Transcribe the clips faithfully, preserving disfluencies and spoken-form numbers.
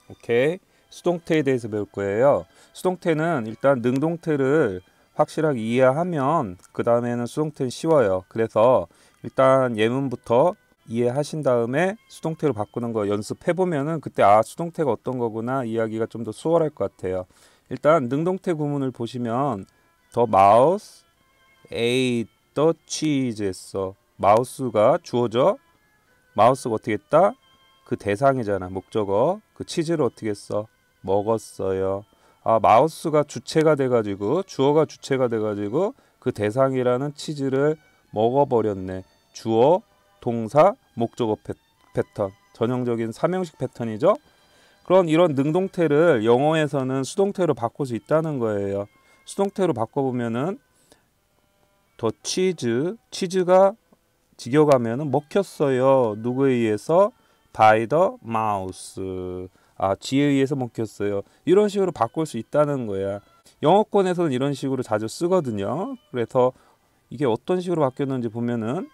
오케이. 수동태에 대해서 배울 거예요. 수동태는 일단 능동태를 확실하게 이해하면 그 다음에는 수동태는 쉬워요. 그래서 일단 예문부터 이해하신 다음에 수동태로 바꾸는 거 연습해 보면은 그때 아 수동태가 어떤 거구나 이야기가 좀 더 수월할 것 같아요. 일단 능동태 구문을 보시면 the mouse ate the cheese 했어. 마우스가 주어져. 마우스가 어떻게 했다? 그 대상이잖아. 목적어. 그 치즈를 어떻게 했어? 먹었어요. 아 마우스가 주체가 돼가지고 주어가 주체가 돼가지고 그 대상이라는 치즈를 먹어버렸네. 주어, 동사, 목적어 패, 패턴. 전형적인 삼형식 패턴이죠. 그런 이런 능동태를 영어에서는 수동태로 바꿀 수 있다는 거예요. 수동태로 바꿔보면은 더 치즈, 치즈가 직역하면은 먹혔어요. 누구에 의해서? by the mouse. 아, 쥐에 의해서 먹혔어요. 이런 식으로 바꿀 수 있다는 거야. 영어권에서는 이런 식으로 자주 쓰거든요. 그래서 이게 어떤 식으로 바뀌었는지 보면은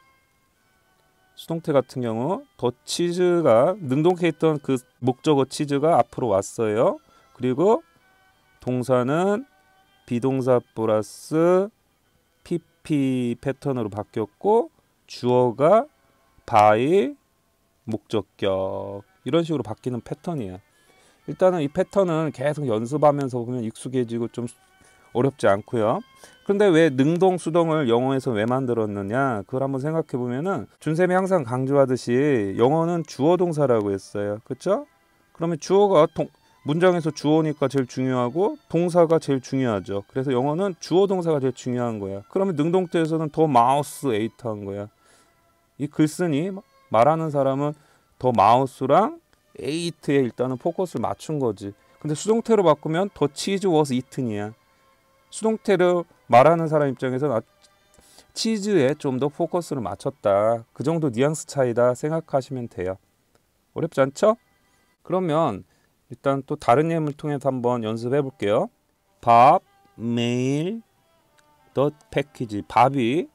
수동태 같은 경우 더 치즈가 능동태 있던 그 목적어 치즈가 앞으로 왔어요. 그리고 동사는 비동사 플러스 pp 패턴으로 바뀌었고 주어가 by 목적격 이런 식으로 바뀌는 패턴이에요. 일단은 이 패턴은 계속 연습하면서 보면 익숙해지고 좀 어렵지 않고요. 그런데 왜 능동 수동을 영어에서 왜 만들었느냐 그걸 한번 생각해 보면은 준쌤이 항상 강조하듯이 영어는 주어 동사라고 했어요. 그렇죠? 그러면 주어가 동, 문장에서 주어니까 제일 중요하고 동사가 제일 중요하죠. 그래서 영어는 주어 동사가 제일 중요한 거야. 그러면 능동태에서는 더 마우스 에이트 한 거야. 이 글쓴이 말하는 사람은 더 마우스랑 에이트에 일단은 포커스를 맞춘 거지. 근데 수동태로 바꾸면 더 치즈 워스 이튼이야. 수동태로 말하는 사람 입장에서는 아, 치즈에 좀 더 포커스를 맞췄다. 그 정도 뉘앙스 차이다 생각하시면 돼요. 어렵지 않죠? 그러면 일단 또 다른 예문을 통해서 한번 연습해 볼게요. 밥, 메일, 더 패키지. 밥이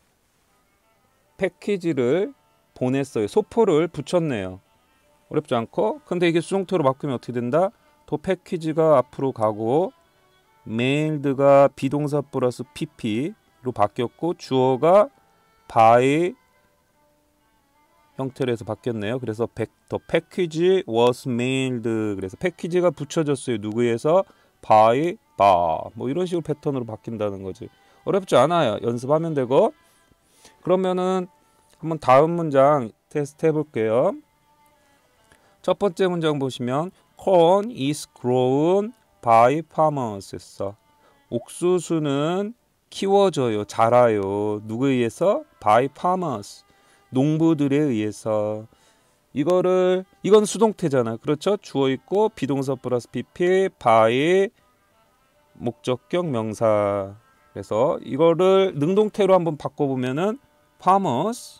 패키지를 보냈어요. 소포를 붙였네요. 어렵지 않고 근데 이게 수동태로 바꾸면 어떻게 된다? 더 패키지가 앞으로 가고 메일드가 비동사 플러스 pp로 바뀌었고 주어가 by 형태로 해서 바뀌었네요. 그래서 더 패키지 was mailed 그래서 패키지가 붙여졌어요. 누구에서? by 바 뭐 이런 식으로 패턴으로 바뀐다는 거지. 어렵지 않아요. 연습하면 되고 그러면은 한번 다음 문장 테스트 해볼게요. 첫 번째 문장 보시면 corn is grown by farmers 했어. 옥수수는 키워져요. 자라요. 누구에 의해서? by farmers. 농부들에 의해서. 이거를 이건 수동태잖아. 그렇죠? 주어 있고 비동사 플러스 pp by 목적격 명사. 그래서 이거를 능동태로 한번 바꿔보면은 farmers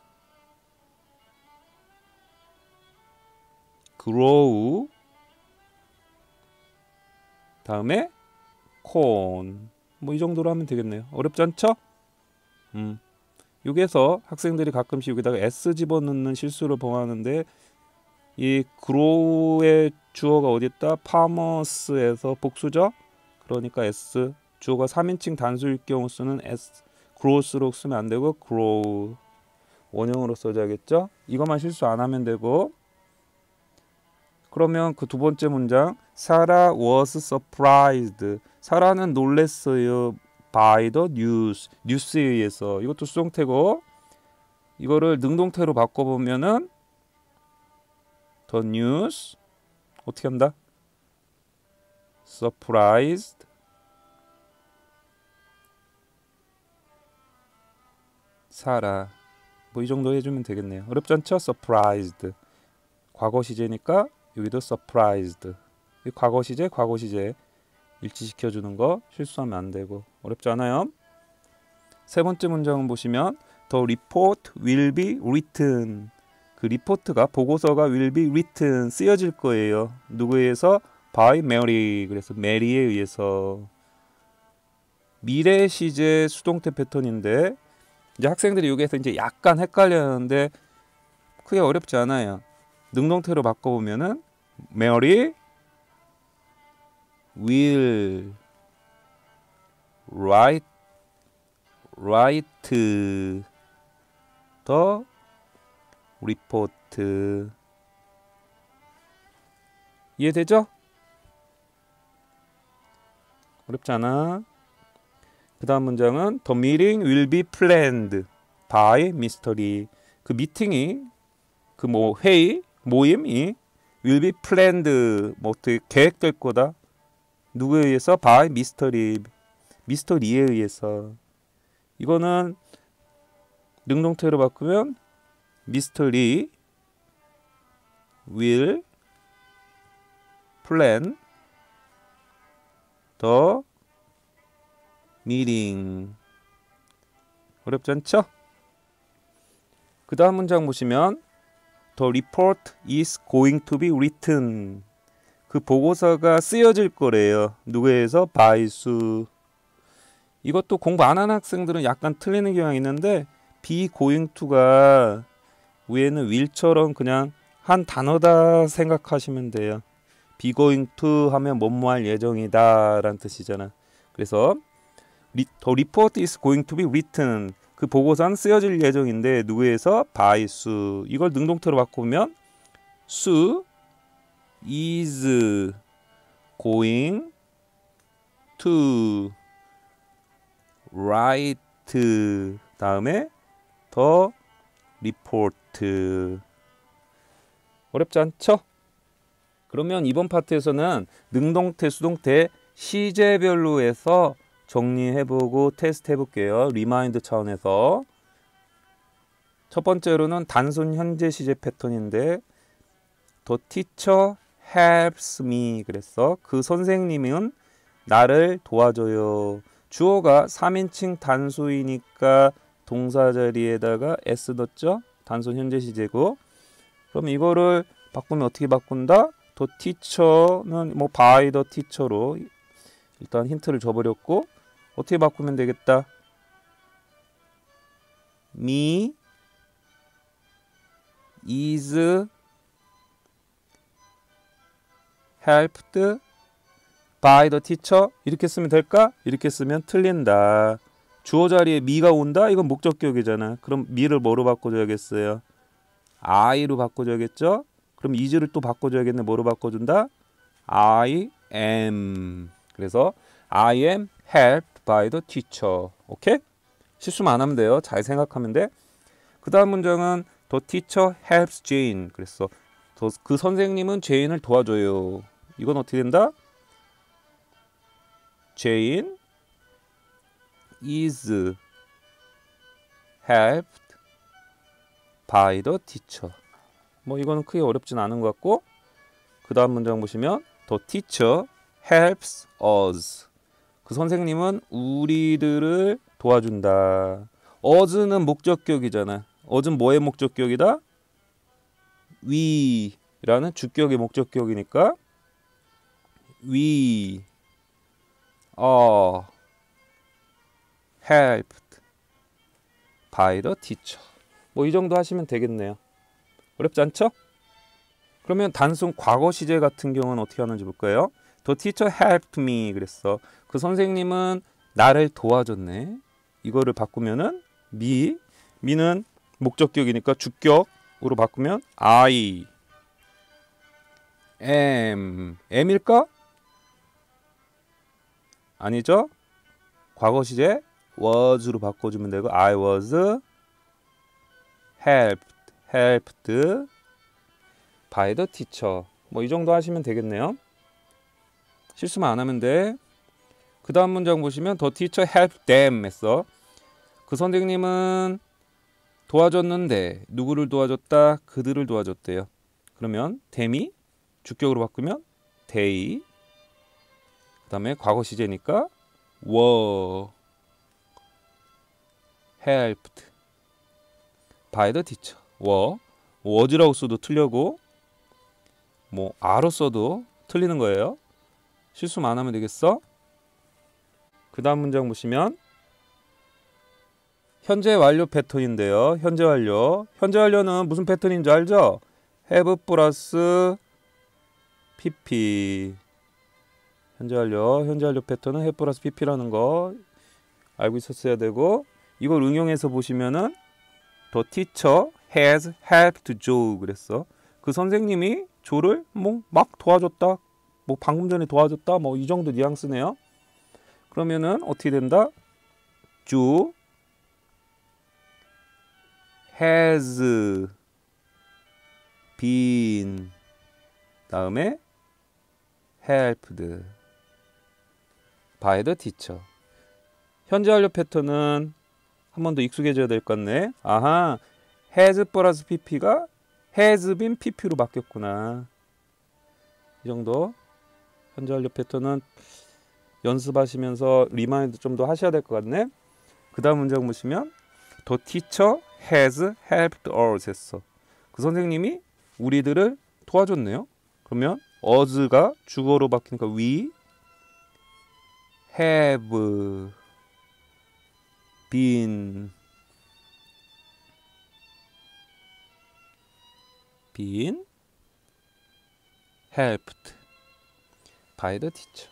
grow 다음에 corn 뭐 이 정도로 하면 되겠네요. 어렵지 않죠? 음. 여기에서 학생들이 가끔씩 여기다가 s 집어넣는 실수를 범하는데 이 grow의 주어가 어디 있다? farmers에서 복수죠? 그러니까 s 주어가 삼인칭 단수일 경우 쓰는 s grows로 쓰면 안 되고 grow 원형으로 써줘야겠죠? 이것만 실수 안 하면 되고 그러면 그 두 번째 문장 사라 was surprised 사라는 놀랬어요 by the news 뉴스에 의해서 이것도 수동태고 이거를 능동태로 바꿔보면은 the news 어떻게 한다? surprised 사라 뭐 이 정도 해주면 되겠네요. 어렵지 않죠? surprised 과거 시제니까 여기도 surprised 과거 시제 과거 시제 일치시켜주는 거 실수하면 안 되고 어렵지 않아요. 세 번째 문장은 보시면 the report will be written 그 리포트가 보고서가 will be written 쓰여질 거예요. 누구에 의해서? by Mary 그래서 메리에 의해서 미래 시제 수동태 패턴인데 이제 학생들이 여기에서 이제 약간 헷갈려 하는데 크게 어렵지 않아요. 능동태로 바꿔보면은 Mary will write write the report. 이해되죠? 어렵지 않아. 그 다음 문장은 The meeting will be planned by 미스터 리. 그 미팅이 그 뭐 회의 모임이 will be planned 뭐 어떻게 계획될 거다. 누구에 의해서? by 미스터 리. 미스터 리에 의해서. 이거는 능동태로 바꾸면 미스터 리 will plan the meeting. 어렵지 않죠? 그 다음 문장 보시면 The report is going to be written. 그 보고서가 쓰여질 거래요. 누구에 의해서? by 수. 이것도 공부 안 하는 학생들은 약간 틀리는 경향이 있는데 be going to가 위에는 will처럼 그냥 한 단어다 생각하시면 돼요. be going to 하면 뭐뭐할 예정이다 라는 뜻이잖아. 그래서 The report is going to be written. 그 보고서는 쓰여질 예정인데 누구에서? by 수. 이걸 능동태로 바꾸면 수 is going to write 다음에 the report. 어렵지 않죠? 그러면 이번 파트에서는 능동태, 수동태 시제별로 해서 정리해보고 테스트 해볼게요. 리마인드 차원에서. 첫 번째로는 단순 현재 시제 패턴인데 The teacher helps me. 그랬어. 그 선생님은 나를 도와줘요. 주어가 삼 인칭 단수이니까 동사 자리에다가 s 넣었죠. 단순 현재 시제고. 그럼 이거를 바꾸면 어떻게 바꾼다? The teacher는 뭐 by the teacher로 일단 힌트를 줘버렸고 어떻게 바꾸면 되겠다? Me is helped by the teacher. 이렇게 쓰면 될까? 이렇게 쓰면 틀린다. 주어 자리에 me가 온다? 이건 목적격이잖아. 그럼 me를 뭐로 바꿔줘야겠어요? I로 바꿔줘야겠죠? 그럼 is를 또 바꿔줘야겠네. 뭐로 바꿔준다? I am. 그래서 I am helped by the teacher. 오케이? 실수만 안 하면 돼요. 잘 생각하면 돼. 그 다음 문장은 The teacher helps Jane. 그래서 그 선생님은 제인을 도와줘요. 이건 어떻게 된다? Jane is helped by the teacher. 뭐 이거는 크게 어렵진 않은 것 같고 그 다음 문장 보시면 The teacher helps us. 그 선생님은 우리들을 도와준다. us는 목적격이잖아. us는 뭐의 목적격이다? we라는 주격의 목적격이니까 we are helped by the teacher. 뭐 이 정도 하시면 되겠네요. 어렵지 않죠? 그러면 단순 과거 시제 같은 경우는 어떻게 하는지 볼까요? The teacher helped me. 그랬어. 그 선생님은 나를 도와줬네. 이거를 바꾸면은 me, me는 목적격이니까 주격으로 바꾸면 I am. am일까? 아니죠? 과거 시제 was로 바꿔주면 되고 I was helped, helped by the teacher. 뭐 이 정도 하시면 되겠네요. 실수만 안 하면 돼. 그 다음 문장 보시면 The teacher helped them 했어. 그 선생님은 도와줬는데 누구를 도와줬다? 그들을 도와줬대요. 그러면 them이 주격으로 바꾸면 they. 그 다음에 과거 시제니까 were helped by the teacher. were, was라고 써도 틀려고 뭐 a로 써도 틀리는 거예요. 실수만 안 하면 되겠어? 그 다음 문장 보시면 현재 완료 패턴인데요. 현재 완료. 현재 완료는 무슨 패턴인 줄 알죠? have 플러스 pp. 현재 완료. 현재 완료 패턴은 have 플러스 pp라는 거 알고 있었어야 되고, 이걸 응용해서 보시면은 The teacher has helped Joe 그랬어. 그 선생님이 조를 뭐 막 도와줬다. 뭐 방금 전에 도와줬다. 뭐 이 정도 뉘앙스네요. 그러면은 어떻게 된다? Joe has been 다음에 helped by the teacher. 현재 완료 패턴은 한 번 더 익숙해져야 될 것 같네. 아하, has 플러스 pp가 has been pp로 바뀌었구나. 이 정도. 현재 완료 패턴은 연습하시면서 리마인드 좀 더 하셔야 될 것 같네. 그 다음 문장 보시면 The teacher has helped us 했어. 그 선생님이 우리들을 도와줬네요. 그러면 us가 주어로 바뀌니까 we have been been helped by the teacher.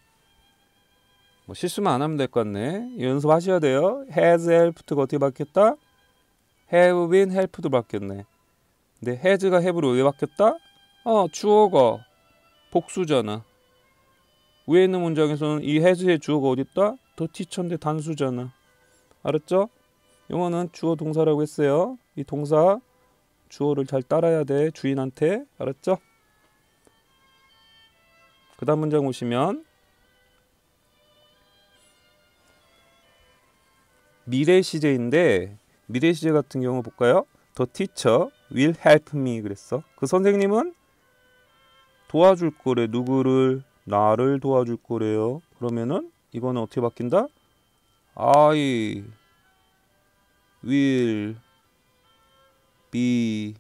뭐 실수만 안 하면 될 것 같네. 연습하셔야 돼요. has helped가 어떻게 바뀌었다? have been helped로 바뀌었네. 근데 has가 have로 왜 바뀌었다? 어, 주어가 복수잖아. 위에 있는 문장에서는 이 has의 주어가 어디 있다? the teacher인데 단수잖아. 알았죠? 영어는 주어 동사라고 했어요. 이 동사 주어를 잘 따라야 돼. 주인한테. 알았죠? 그 다음 문장 보시면 미래 시제인데 미래 시제 같은 경우 볼까요? The teacher will help me 그랬어. 그 선생님은 도와줄 거래. 누구를? 나를 도와줄 거래요. 그러면은 이거는 어떻게 바뀐다? I will be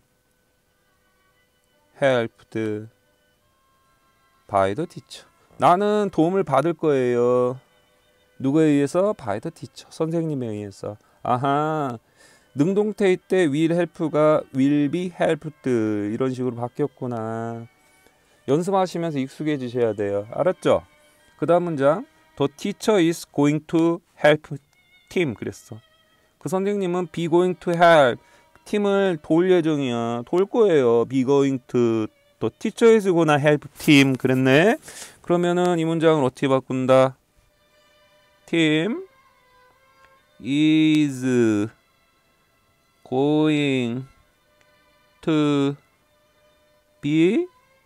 helped by the teacher. 나는 도움을 받을 거예요. 누구에 의해서? by the teacher. 선생님에 의해서. 아하. 능동태 때 will help가 will be helped 이런 식으로 바뀌었구나. 연습하시면서 익숙해지셔야 돼요. 알았죠? 그 다음 문장 The teacher is going to help Tim 그랬어. 그 선생님은 be going to help 팀을 도울 예정이야. 도울 거예요. be going to The teacher is gonna help Tim 그랬네. 그러면은 이 문장을 어떻게 바꾼다? Tim is going to be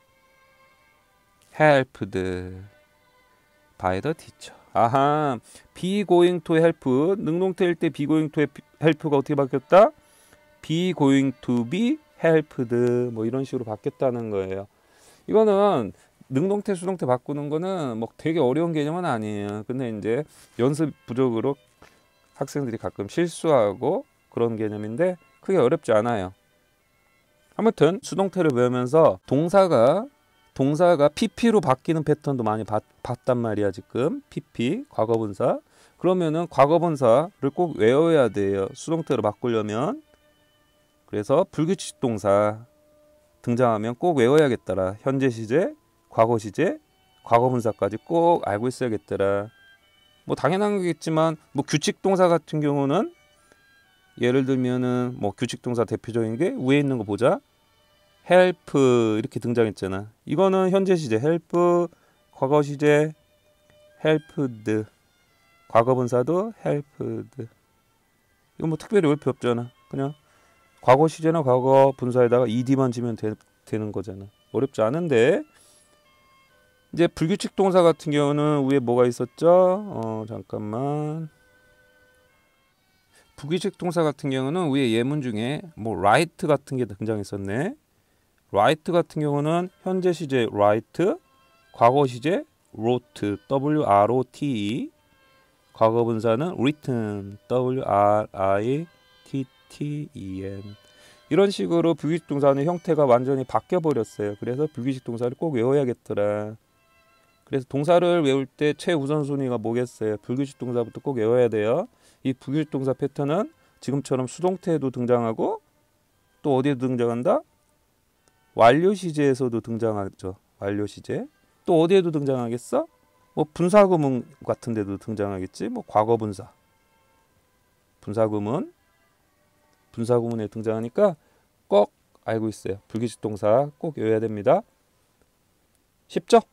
helped by the teacher. 아하, be going to help 능동태일 때 be going to help가 어떻게 바뀌었다? be going to be helped 뭐 이런 식으로 바뀌었다는 거예요. 이거는 능동태 수동태 바꾸는 거는 뭐 되게 어려운 개념은 아니에요. 근데 이제 연습 부족으로 학생들이 가끔 실수하고 그런 개념인데 크게 어렵지 않아요. 아무튼 수동태를 배우면서 동사가 동사가 pp로 바뀌는 패턴도 많이 봤, 봤단 말이야. 지금 pp 과거분사. 그러면은 과거분사를 꼭 외워야 돼요. 수동태로 바꾸려면. 그래서 불규칙 동사 등장하면 꼭 외워야겠더라. 현재 시제, 과거 시제, 과거분사까지 꼭 알고 있어야겠더라. 뭐 당연한 거겠지만 뭐 규칙 동사 같은 경우는 예를 들면은 뭐 규칙 동사 대표적인 게 위에 있는 거 보자. help 이렇게 등장했잖아. 이거는 현재 시제 help, 과거 시제 helped, 과거분사도 helped. 이거 뭐 특별히 외울 필요 없잖아. 그냥 과거 시제나 과거 분사에다가 ed만 지면 되, 되는 거잖아. 어렵지 않은데 이제 불규칙 동사 같은 경우는 위에 뭐가 있었죠? 어 잠깐만. 불규칙 동사 같은 경우는 위에 예문 중에 뭐 write 같은 게 등장했었네. write 같은 경우는 현재 시제 write, 과거 시제 wrote, w r o t e, 과거 분사는 written, w r i t t e n. 이런 식으로 불규칙 동사는 형태가 완전히 바뀌어 버렸어요. 그래서 불규칙 동사를 꼭 외워야겠더라. 그래서 동사를 외울 때 최우선순위가 뭐겠어요? 불규칙 동사부터 꼭 외워야 돼요. 이 불규칙 동사 패턴은 지금처럼 수동태에도 등장하고 또 어디에도 등장한다? 완료 시제에서도 등장하죠. 완료 시제. 또 어디에도 등장하겠어? 뭐 분사구문 같은 데도 등장하겠지. 뭐 과거 분사. 분사구문. 분사구문에 등장하니까 꼭 알고 있어요. 불규칙 동사 꼭 외워야 됩니다. 쉽죠?